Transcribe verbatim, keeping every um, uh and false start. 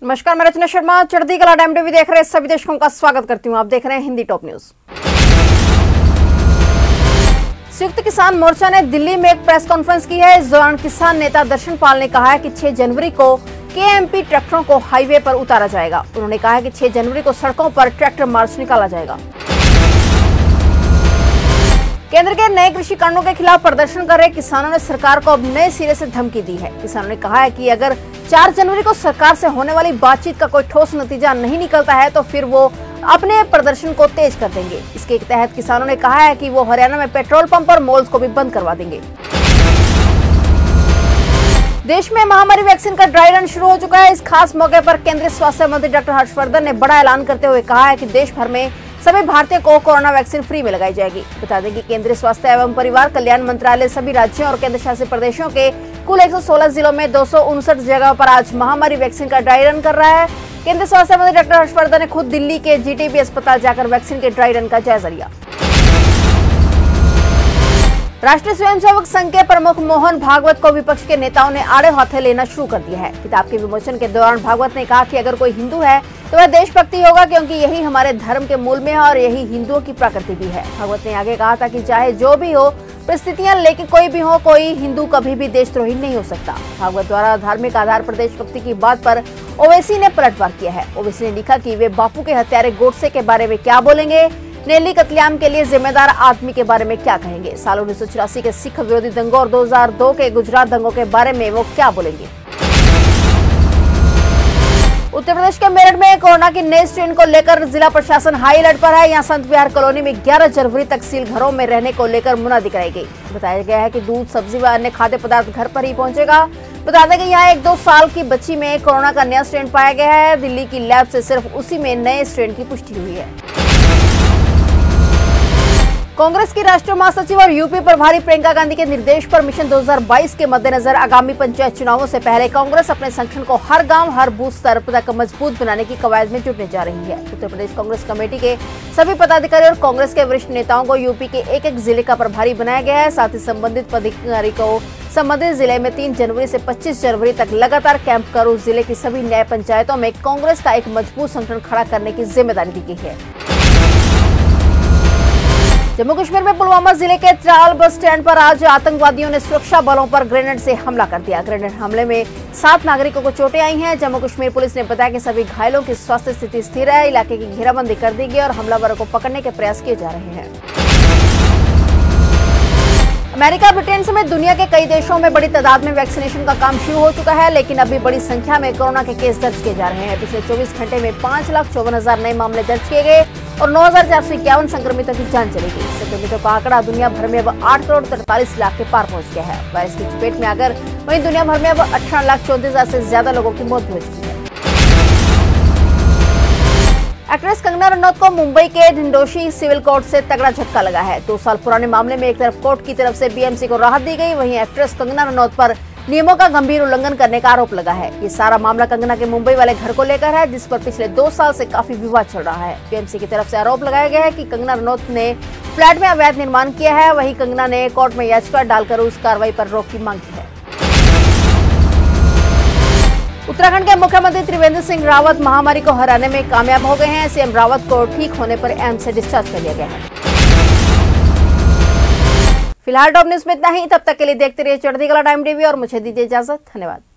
नमस्कार, मैं रचना शर्मा चढ़ती कला टाइम टीवी देख रहे सभी दर्शकों का स्वागत करती हूं। आप देख रहे हैं हिंदी टॉप न्यूज। संयुक्त किसान मोर्चा ने दिल्ली में एक प्रेस कॉन्फ्रेंस की है। इस दौरान किसान नेता दर्शन पाल ने कहा है कि छह जनवरी को केएमपी ट्रैक्टरों को हाईवे पर उतारा जाएगा। उन्होंने कहा है कि छह जनवरी को सड़कों पर ट्रैक्टर मार्च निकाला जाएगा। केंद्र के नए कृषि कानूनों के खिलाफ प्रदर्शन कर रहे किसानों ने सरकार को अब नए सिरे से धमकी दी है। किसानों ने कहा है कि अगर चार जनवरी को सरकार से होने वाली बातचीत का कोई ठोस नतीजा नहीं निकलता है तो फिर वो अपने प्रदर्शन को तेज कर देंगे। इसके तहत किसानों ने कहा है कि वो हरियाणा में पेट्रोल पंप और मॉल्स को भी बंद करवा देंगे। देश में महामारी वैक्सीन का ड्राई रन शुरू हो चुका है। इस खास मौके पर केंद्रीय स्वास्थ्य मंत्री डॉक्टर हर्षवर्धन ने बड़ा ऐलान करते हुए कहा है कि देश भर में सभी भारतीयों को कोरोना वैक्सीन फ्री में लगाई जाएगी। बता दें कि केंद्रीय स्वास्थ्य एवं परिवार कल्याण मंत्रालय सभी राज्यों और केंद्र शासित प्रदेशों के कुल एक सौ सोलह जिलों में दो सौ उनसठ जगह पर आज महामारी वैक्सीन का ड्राई रन कर रहा है। केंद्रीय स्वास्थ्य मंत्री डॉक्टर हर्षवर्धन ने खुद दिल्ली के जीटीबी अस्पताल जाकर वैक्सीन के ड्राई रन का जायजा लिया। राष्ट्रीय स्वयंसेवक संघ के प्रमुख मोहन भागवत को विपक्ष के नेताओं ने आड़े हाथे लेना शुरू कर दिया है। किताब के विमोचन के दौरान भागवत ने कहा कि अगर कोई हिंदू है तो वह देशभक्ति होगा, क्योंकि यही हमारे धर्म के मूल में है और यही हिंदुओं की प्रकृति भी है। भागवत ने आगे कहा था कि चाहे जो भी हो परिस्थितियां, लेकिन कोई भी हो, कोई हिंदू कभी भी देशद्रोही नहीं हो सकता। भागवत द्वारा धार्मिक आधार पर देशभक्ति की बात पर ओवैसी ने पलटवार किया है। ओवैसी ने लिखा कि वे बापू के हत्यारे गोडसे के बारे में क्या बोलेंगे, नेल्ली कत्लेआम के लिए जिम्मेदार आदमी के बारे में क्या कहेंगे, साल उन्नीस सौ चौरासी के सिख विरोधी दंगों और दो हज़ार दो के गुजरात दंगों के बारे में वो क्या बोलेंगे। उत्तर प्रदेश के मेरठ में कोरोना की नई स्ट्रेन को लेकर जिला प्रशासन हाई अलर्ट पर है। यहाँ संत विहार कॉलोनी में ग्यारह जनवरी तक सील घरों में रहने को लेकर मुनादी कराई गई। बताया गया है कि दूध, सब्जी व अन्य खाद्य पदार्थ घर पर ही पहुंचेगा। बता दें कि यहाँ एक दो साल की बच्ची में कोरोना का नया स्ट्रेन पाया गया है। दिल्ली की लैब से सिर्फ उसी में नए स्ट्रेन की पुष्टि हुई है। कांग्रेस की राष्ट्रीय महासचिव और यूपी प्रभारी प्रियंका गांधी के निर्देश पर मिशन दो हज़ार बाईस के मद्देनजर आगामी पंचायत चुनावों से पहले कांग्रेस अपने संगठन को हर गांव, हर बूथ स्तर तक मजबूत बनाने की कवायद में जुटने जा रही है। उत्तर प्रदेश कांग्रेस कमेटी के सभी पदाधिकारी और कांग्रेस के वरिष्ठ नेताओं को यूपी के एक एक जिले का प्रभारी बनाया गया है। साथ ही संबंधित पदाधिकारी को संबंधित जिले में तीन जनवरी से पच्चीस जनवरी तक लगातार कैंप कर उस जिले की सभी न्याय पंचायतों में कांग्रेस का एक मजबूत संगठन खड़ा करने की जिम्मेदारी दी गई है। जम्मू कश्मीर में पुलवामा जिले के त्राल बस स्टैंड पर आज आतंकवादियों ने सुरक्षा बलों पर ग्रेनेड से हमला कर दिया। ग्रेनेड हमले में सात नागरिकों को चोटें आई हैं। जम्मू कश्मीर पुलिस ने बताया कि सभी घायलों की स्वास्थ्य स्थिति स्थिर है। इलाके की घेराबंदी कर दी गई और हमलावरों को पकड़ने के प्रयास किए जा रहे हैं। अमेरिका, ब्रिटेन समेत दुनिया के कई देशों में बड़ी तादाद में वैक्सीनेशन का काम शुरू हो चुका है, लेकिन अभी बड़ी संख्या में कोरोना के केस दर्ज किए जा रहे हैं। पिछले चौबीस घंटे में पांच लाख चौवन हजार नए मामले दर्ज किए गए और नौ हजार चार सौ इक्यावन संक्रमितों की जान चली गई। संक्रमितों का आंकड़ा दुनिया भर में अब आठ करोड़ तैंतालीस लाख के पार पहुंच गया है। वायरस की चपेट में आकर वहीं दुनिया भर में अब अठारह लाख चौंतीस हजार से ज्यादा लोगों की मौत हो चुकी है। एक्ट्रेस कंगना रनौत को मुंबई के ढिंडोशी सिविल कोर्ट से तगड़ा झटका लगा है। दो साल पुराने मामले में एक तरफ कोर्ट की तरफ से बीएमसी को राहत दी गई, वहीं एक्ट्रेस कंगना रनौत पर नियमों का गंभीर उल्लंघन करने का आरोप लगा है। ये सारा मामला कंगना के मुंबई वाले घर को लेकर है, जिस पर पिछले दो साल से काफी विवाद चल रहा है। बीएमसी की तरफ से आरोप लगाया गया है कि कंगना रनौत ने फ्लैट में अवैध निर्माण किया है। वहीं कंगना ने कोर्ट में याचिका डालकर उस कार्रवाई पर रोक की मांग की है। उत्तराखंड के मुख्यमंत्री त्रिवेंद्र सिंह रावत महामारी को हराने में कामयाब हो गए हैं। सीएम रावत को ठीक होने पर एम्स से डिस्चार्ज कर लिया गया है। फिलहाल टॉप न्यूज में इतना ही। तब तक के लिए देखते रहिए चढ़ती कला टाइम टीवी और मुझे दीजिए इजाजत। धन्यवाद।